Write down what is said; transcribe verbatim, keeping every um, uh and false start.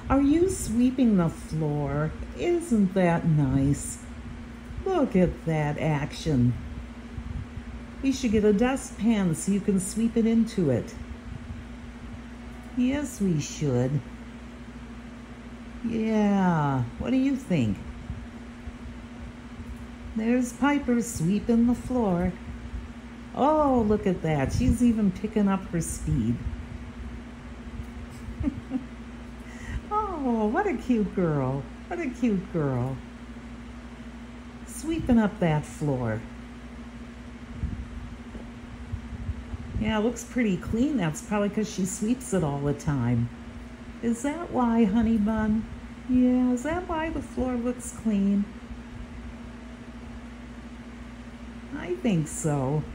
Are you sweeping the floor? Isn't that nice? Look at that action. We should get a dustpan so you can sweep it into it. Yes, we should. Yeah, what do you think? There's Piper sweeping the floor. Oh, look at that. She's even picking up her speed. Oh, what a cute girl. What a cute girl. Sweeping up that floor. Yeah, it looks pretty clean. That's probably because she sweeps it all the time. Is that why, honey bun? Yeah, is that why the floor looks clean? I think so.